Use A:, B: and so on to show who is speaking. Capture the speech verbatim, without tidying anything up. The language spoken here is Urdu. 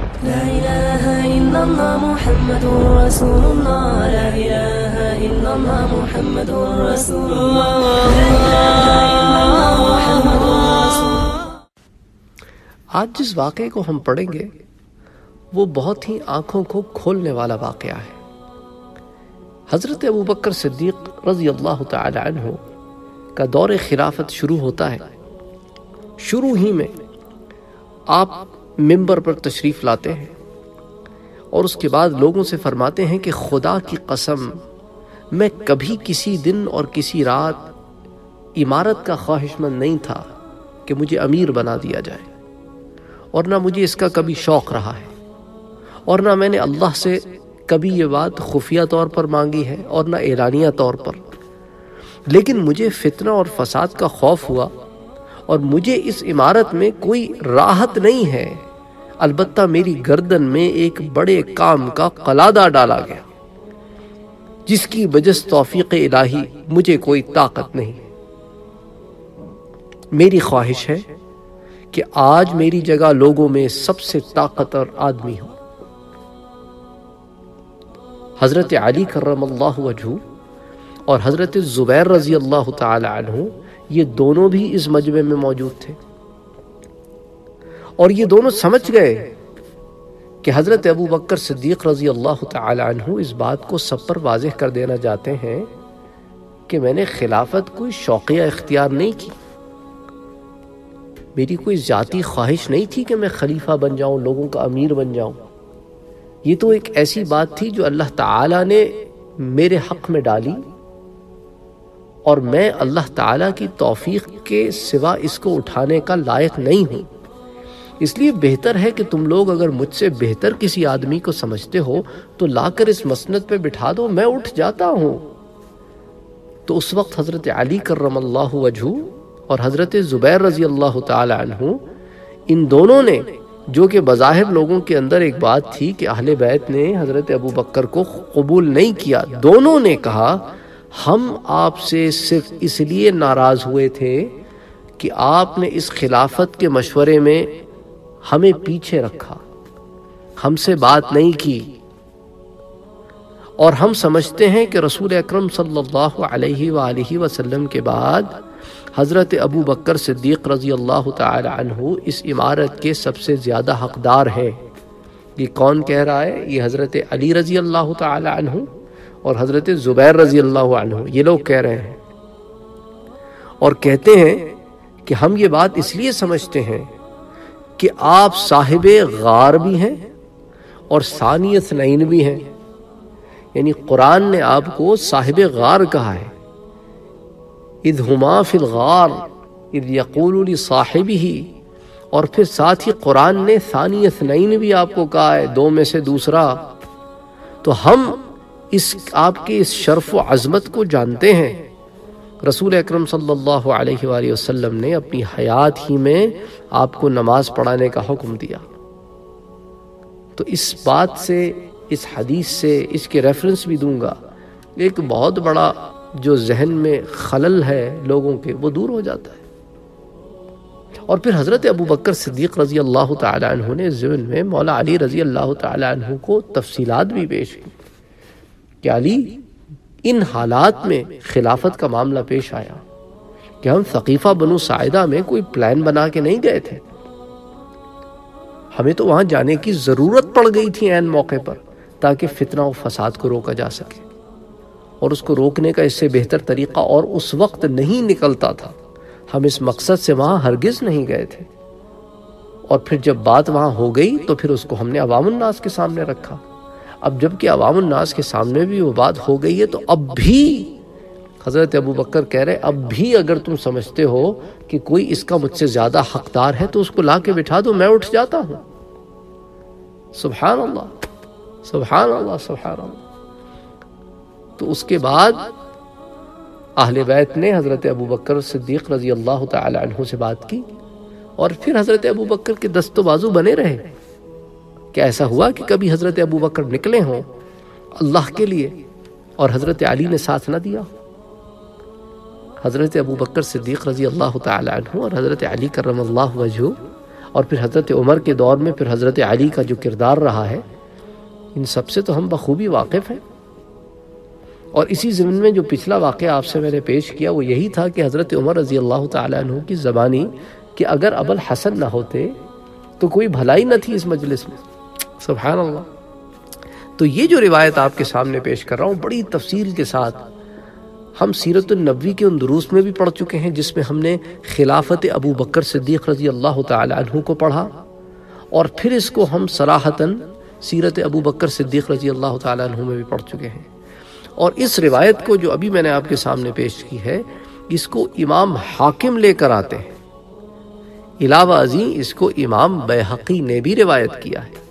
A: لا إله إلا الله محمد رسول الله لا إله إلا الله محمد رسول الله لا إله إلا الله محمد رسول الله۔
B: آج جس واقعے کو ہم پڑھیں گے وہ بہت ہی آنکھوں کو کھولنے والا واقعہ ہے۔ حضرت ابوبکر صدیق رضی اللہ تعالی عنہ کا دور خلافت شروع ہوتا ہے۔ شروع ہی میں آپ منبر پر تشریف لاتے ہیں اور اس کے بعد لوگوں سے فرماتے ہیں کہ خدا کی قسم میں کبھی کسی دن اور کسی رات امارت کا خواہش مند نہیں تھا کہ مجھے امیر بنا دیا جائے، اور نہ مجھے اس کا کبھی شوق رہا ہے، اور نہ میں نے اللہ سے کبھی یہ بات خفیہ طور پر مانگی ہے اور نہ اعلانیہ طور پر، لیکن مجھے فتنہ اور فساد کا خوف ہوا اور مجھے اس عمارت میں کوئی راحت نہیں ہے، البتہ میری گردن میں ایک بڑے کام کا قلادہ ڈالا گیا جس کی بجز توفیق الہی مجھے کوئی طاقت نہیں۔ میری خواہش ہے کہ آج میری جگہ لوگوں میں سب سے طاقتور آدمی ہو۔ حضرت علی کرم اللہ وجہہ اور حضرت زبیر رضی اللہ تعالی عنہ یہ دونوں بھی اس مجمع میں موجود تھے، اور یہ دونوں سمجھ گئے کہ حضرت ابوبکر صدیق رضی اللہ تعالی عنہ اس بات کو سب پر واضح کر دینا چاہتے ہیں کہ میں نے خلافت کوئی شوقیہ اختیار نہیں کی، میری کوئی ذاتی خواہش نہیں تھی کہ میں خلیفہ بن جاؤں، لوگوں کا امیر بن جاؤں۔ یہ تو ایک ایسی بات تھی جو اللہ تعالیٰ نے میرے حق میں ڈالی، اور میں اللہ تعالیٰ کی توفیق کے سوا اس کو اٹھانے کا لائق نہیں ہوں۔ اس لیے بہتر ہے کہ تم لوگ اگر مجھ سے بہتر کسی آدمی کو سمجھتے ہو تو لا کر اس مسند پہ بٹھا دو، میں اٹھ جاتا ہوں۔ تو اس وقت حضرت علی کرم اللہ وجہہ اور حضرت زبیر رضی اللہ تعالی عنہ، ان دونوں نے، جو کہ بظاہر لوگوں کے اندر ایک بات تھی کہ اہل بیت نے حضرت ابوبکر کو قبول نہیں کیا، دونوں نے کہا ہم آپ سے صرف اس لیے ناراض ہوئے تھے کہ آپ نے اس خلافت کے مشورے میں ہمیں پیچھے رکھا، ہم سے بات نہیں کی، اور ہم سمجھتے ہیں کہ رسول اکرم صلی اللہ علیہ وآلہ وسلم کے بعد حضرت ابوبکر صدیق رضی اللہ تعالی عنہ اس عمارت کے سب سے زیادہ حقدار ہیں۔ یہ کون کہہ رہا ہے؟ یہ حضرت علی رضی اللہ تعالی عنہ اور حضرت زبیر رضی اللہ عنہ، یہ لوگ کہہ رہے ہیں، اور کہتے ہیں کہ ہم یہ بات اس لیے سمجھتے ہیں کہ آپ صاحب غار بھی ہیں اور ثانی اثنین بھی ہیں، یعنی قرآن نے آپ کو صاحب غار کہا ہے، اذ ہما فی الغار اذ یقول لصاحبہ، اور پھر ساتھ ہی قرآن نے ثانی اثنین بھی آپ کو کہا ہے، دو میں سے دوسرا۔ تو ہم اس آپ کے اس شرف و عظمت کو جانتے ہیں۔ رسول اکرم صلی اللہ علیہ وآلہ وسلم نے اپنی حیات ہی میں آپ کو نماز پڑھانے کا حکم دیا۔ تو اس بات سے، اس حدیث سے، اس کے ریفرنس بھی دوں گا، ایک بہت بڑا جو ذہن میں خلل ہے لوگوں کے، وہ دور ہو جاتا ہے۔ اور پھر حضرت ابوبکر صدیق رضی اللہ تعالی عنہ نے ذہن میں مولا علی رضی اللہ تعالی عنہ کو تفصیلات بھی پیش کی کہ علی، ان حالات میں خلافت کا معاملہ پیش آیا کہ ہم ثقیفہ بنو ساعدہ میں کوئی پلان بنا کے نہیں گئے تھے، ہمیں تو وہاں جانے کی ضرورت پڑ گئی تھی عین موقع پر، تاکہ فتنہ و فساد کو روکا جا سکے، اور اس کو روکنے کا اس سے بہتر طریقہ اور اس وقت نہیں نکلتا تھا۔ ہم اس مقصد سے وہاں ہرگز نہیں گئے تھے، اور پھر جب بات وہاں ہو گئی تو پھر اس کو ہم نے عوام الناس کے سامنے رکھا۔ اب جب کہ عوام الناس کے سامنے بھی وہ بات ہو گئی ہے، تو اب بھی حضرت ابوبکر کہہ رہے اب بھی اگر تم سمجھتے ہو کہ کوئی اس کا مجھ سے زیادہ حقدار ہے تو اس کو لا کے بٹھا دو، میں اٹھ جاتا ہوں۔ سبحان اللہ، سبحان اللہ، سبحان اللہ۔ تو اس کے بعد اہل بیت نے حضرت ابوبکر صدیق رضی اللہ تعالی عنہ سے بات کی، اور پھر حضرت ابوبکر کے دست و بازو بنے رہے۔ کیا ایسا ہوا کہ کبھی حضرت ابوبکر نکلے ہوں اللہ کے لیے اور حضرت علی نے ساتھ نہ دیا؟ حضرت ابوبکر صدیق رضی اللہ تعالی عنہ اور حضرت علی کرم اللہ وجہہ اور پھر حضرت عمر کے دور میں پھر حضرت علی کا جو کردار رہا ہے، ان سب سے تو ہم بخوبی واقف ہیں۔ اور اسی ضمن میں جو پچھلا واقعہ آپ سے میں نے پیش کیا وہ یہی تھا کہ حضرت عمر رضی اللہ تعالیٰ عنہ کی زبانی کہ اگر ابوالحسن نہ ہوتے تو کوئی بھلائی نہ تھی اس مجلس میں۔ سبحان اللہ۔ تو یہ جو روایت آپ کے سامنے پیش کر رہا ہوں بڑی تفصیل کے ساتھ ہم سیرت النبوی کے ان دروس میں بھی پڑھ چکے ہیں، جس میں ہم نے خلافت ابو بکر صدیق رضی اللہ تعالی عنہ کو پڑھا، اور پھر اس کو ہم صراحتاً سیرت ابو بکر صدیق رضی اللہ تعالی عنہ میں بھی پڑھ چکے ہیں۔ اور اس روایت کو جو ابھی میں نے آپ کے سامنے پیش کی ہے، اس کو امام حاکم لے کر آتے ہیں، علاوہ ازیں اس کو امام بیہقی نے بھی روایت کیا ہے۔